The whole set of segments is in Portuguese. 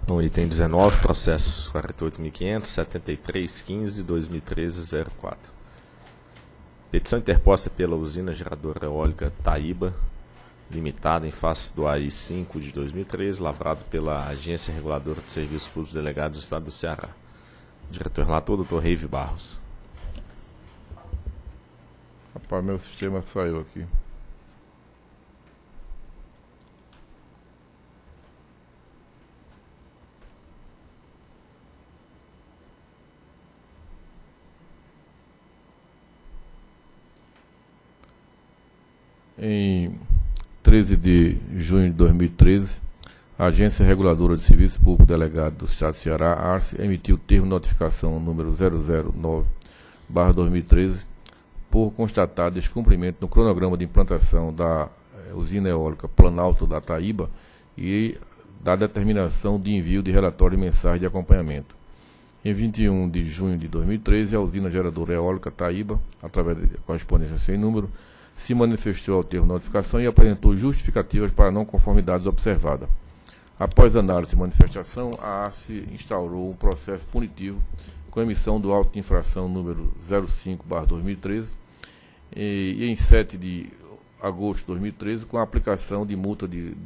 No item 19, processos 48.500, 7315, 2013-04. Petição interposta pela usina geradora eólica Taíba, limitada em face do AI 5 de 2013, lavrado pela Agência Reguladora de Serviços Públicos Delegado do Estado do Ceará. Diretor relator, Dr. Reive Barros. Rapaz, meu sistema saiu aqui. Em 13 de junho de 2013, a Agência Reguladora de Serviço Público Delegado do Estado do Ceará, ARCE, emitiu o termo de notificação número 009/2013 por constatado descumprimento no cronograma de implantação da usina eólica Planalto da Taíba e da determinação de envio de relatório e mensagem de acompanhamento. Em 21 de junho de 2013, a usina geradora eólica Taíba, através de correspondência sem número, se manifestou ao termo de notificação e apresentou justificativas para não conformidades observadas. Após análise e manifestação, a ARCE instaurou um processo punitivo com emissão do auto de infração número 05/2013 e em 7 de agosto de 2013 com a aplicação de multa de R$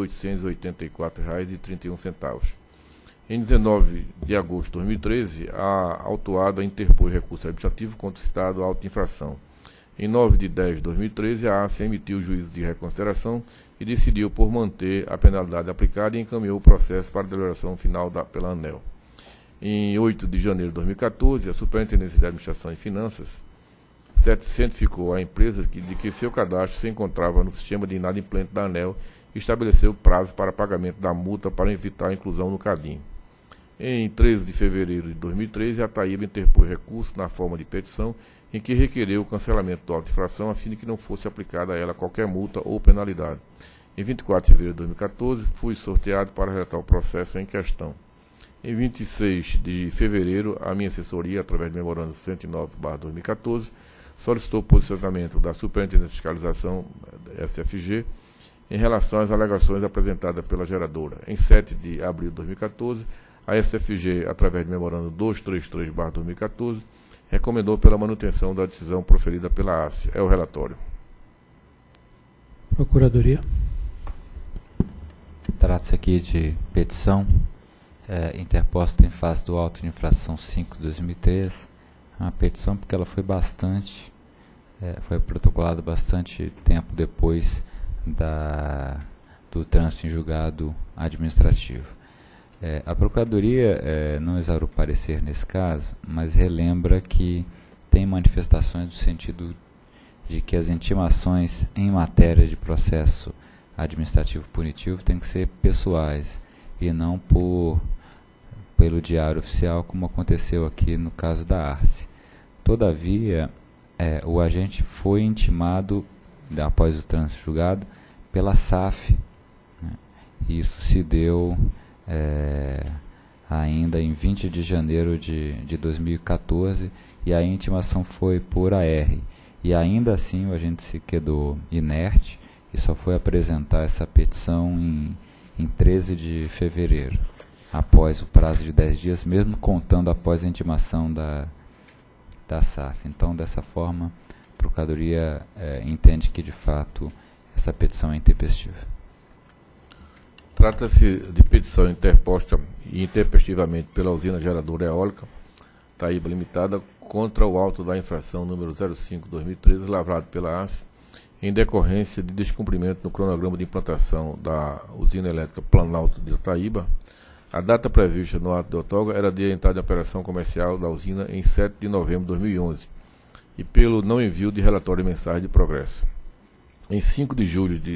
10.884,31. Em 19 de agosto de 2013, a autuada interpôs recurso administrativo contra o citado auto de infração. Em 9 de 10 de 2013, a ARCE emitiu o juízo de reconsideração e decidiu por manter a penalidade aplicada e encaminhou o processo para a deliberação final pela ANEEL. Em 8 de janeiro de 2014, a Superintendência de Administração e Finanças certificou a empresa de que seu cadastro se encontrava no sistema de inadimplente da ANEEL e estabeleceu prazo para pagamento da multa para evitar a inclusão no CADIM. Em 13 de fevereiro de 2013, a Taíba interpôs recurso na forma de petição em que requereu o cancelamento do auto de infração a fim de que não fosse aplicada a ela qualquer multa ou penalidade. Em 24 de fevereiro de 2014, fui sorteado para relatar o processo em questão. Em 26 de fevereiro, a minha assessoria, através do memorando 109/2014, solicitou o posicionamento da Superintendência de Fiscalização, SFG, em relação às alegações apresentadas pela geradora. Em 7 de abril de 2014, a SFG, através do memorando 233/2014, recomendou pela manutenção da decisão proferida pela ARCE. É o relatório. Procuradoria. Trata-se aqui de petição interposta em face do auto de infração 5/2013. Uma petição porque ela foi foi protocolada bastante tempo depois do trânsito em julgado administrativo. A Procuradoria não exarou parecer nesse caso, mas relembra que tem manifestações no sentido de que as intimações em matéria de processo administrativo punitivo têm que ser pessoais e não pelo diário oficial, como aconteceu aqui no caso da ARCE. Todavia, o agente foi intimado, após o trânsito julgado, pela SAF, né? Isso se deu ainda em 20 de janeiro de 2014, e a intimação foi por AR. E ainda assim o agente se quedou inerte e só foi apresentar essa petição em 13 de fevereiro, após o prazo de 10 dias, mesmo contando após a intimação da SAF. Então, dessa forma, a Procuradoria entende que, de fato, essa petição é intempestiva. Trata-se de petição interposta e intempestivamente pela usina geradora eólica Taíba Limitada contra o auto da infração número 05/2013, lavrado pela ARCE, em decorrência de descumprimento no cronograma de implantação da usina elétrica Planalto de Taíba. A data prevista no ato de outorga era de entrada de operação comercial da usina em 7 de novembro de 2011 e pelo não envio de relatório e mensagem de progresso. Em 5 de julho de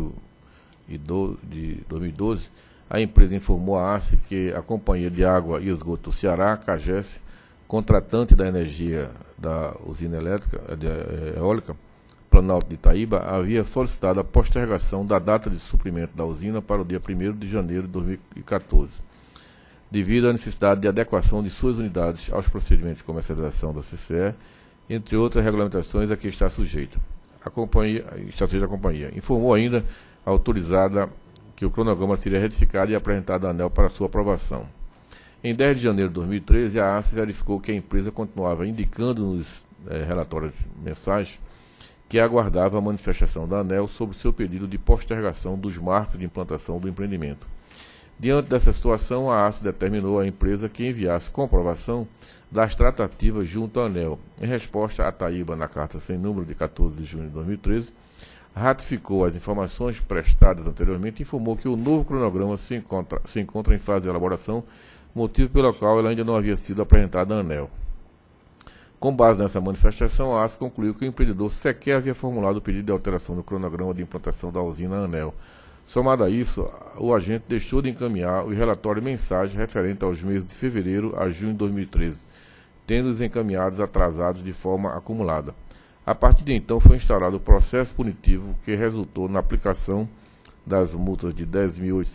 2012, a empresa informou à ARCE que a Companhia de Água e Esgoto do Ceará, CAGES, contratante da energia da usina elétrica eólica Planalto de Taíba, havia solicitado a postergação da data de suprimento da usina para o dia 1º de janeiro de 2014, devido à necessidade de adequação de suas unidades aos procedimentos de comercialização da CCE, entre outras regulamentações a que está sujeita. A companhia informou ainda a autorizada que o cronograma seria retificado e apresentado à ANEEL para sua aprovação. Em 10 de janeiro de 2013, a ACE verificou que a empresa continuava indicando nos relatórios mensais que aguardava a manifestação da ANEEL sobre seu pedido de postergação dos marcos de implantação do empreendimento. Diante dessa situação, a ACE determinou à empresa que enviasse comprovação das tratativas junto à ANEEL. Em resposta à Taíba, na carta sem número de 14 de junho de 2013, ratificou as informações prestadas anteriormente e informou que o novo cronograma se encontra em fase de elaboração, motivo pelo qual ela ainda não havia sido apresentada à ANEEL. Com base nessa manifestação, a ACE concluiu que o empreendedor sequer havia formulado o pedido de alteração do cronograma de implantação da usina à ANEEL. Somado a isso, o agente deixou de encaminhar o relatório mensagem referente aos meses de fevereiro a junho de 2013, tendo-os encaminhados atrasados de forma acumulada. A partir de então, foi instaurado o processo punitivo que resultou na aplicação das multas de R$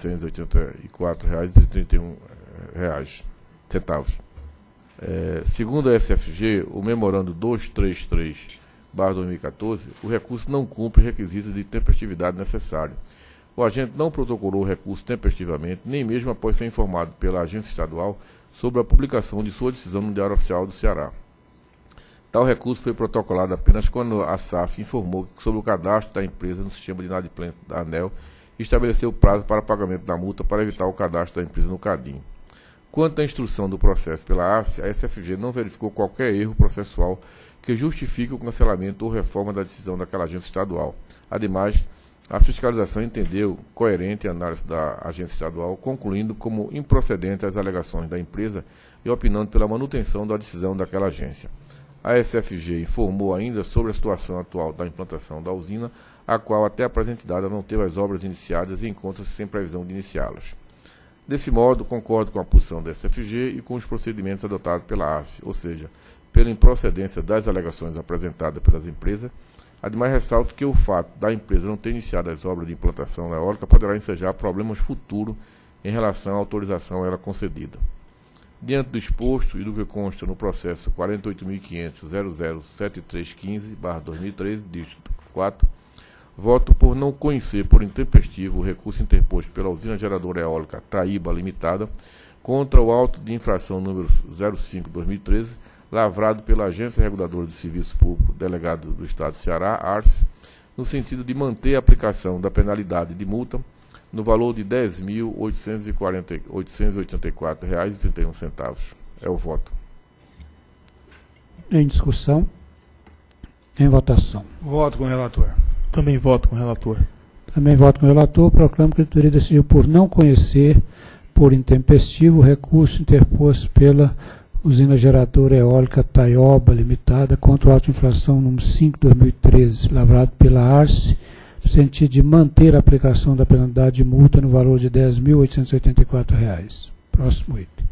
10.884,31. Segundo a SFG, o memorando 233/2014, o recurso não cumpre requisitos de tempestividade necessário. O agente não protocolou o recurso tempestivamente, nem mesmo após ser informado pela agência estadual sobre a publicação de sua decisão no Diário Oficial do Ceará. Tal recurso foi protocolado apenas quando a SAF informou sobre o cadastro da empresa no sistema de inadimplência da ANEEL e estabeleceu o prazo para pagamento da multa para evitar o cadastro da empresa no CADIM. Quanto à instrução do processo pela ACE, a SFG não verificou qualquer erro processual que justifique o cancelamento ou reforma da decisão daquela agência estadual. Ademais, a fiscalização entendeu coerente a análise da agência estadual, concluindo como improcedentes as alegações da empresa e opinando pela manutenção da decisão daquela agência. A SFG informou ainda sobre a situação atual da implantação da usina, a qual até a presente data não teve as obras iniciadas e encontra-se sem previsão de iniciá-las. Desse modo, concordo com a posição da SFG e com os procedimentos adotados pela ACE, ou seja, pela improcedência das alegações apresentadas pelas empresas. Ademais, ressalto que o fato da empresa não ter iniciado as obras de implantação da eólica poderá ensejar problemas futuros em relação à autorização a ela concedida. Diante do exposto e do que consta no processo 48.500.007315/2013, dígito 4, voto por não conhecer por intempestivo o recurso interposto pela usina geradora eólica Taíba Limitada contra o auto de infração número 05/2013, lavrado pela Agência Reguladora de Serviço Público, delegado do Estado do Ceará, ARCE, no sentido de manter a aplicação da penalidade de multa no valor de R$ 10.884,31. É o voto. Em discussão. Em votação. Voto com o relator. Também voto com o relator. Também voto com o relator. Proclamo que a diretoria decidiu por não conhecer, por intempestivo, o recurso interposto pela usina geradora eólica Taioba Limitada contra o auto de infração número 5/2013, lavrado pela ARCE, no sentido de manter a aplicação da penalidade de multa no valor de R$ 10.884. Próximo item.